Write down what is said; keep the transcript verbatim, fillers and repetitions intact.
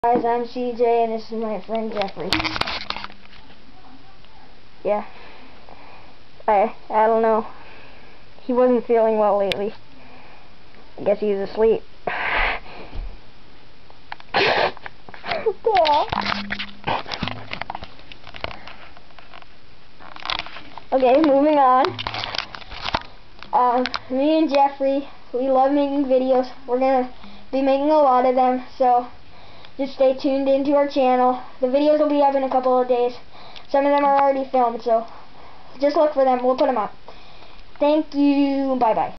Guys, I'm C J and this is my friend Jeffrey. Yeah. I I don't know. He wasn't feeling well lately. I guess he's asleep. Yeah. Okay, moving on. Um, me and Jeffrey, we love making videos. We're gonna be making a lot of them, so just stay tuned into our channel. The videos will be up in a couple of days. Some of them are already filmed, so just look for them. We'll put them up. Thank you. Bye-bye.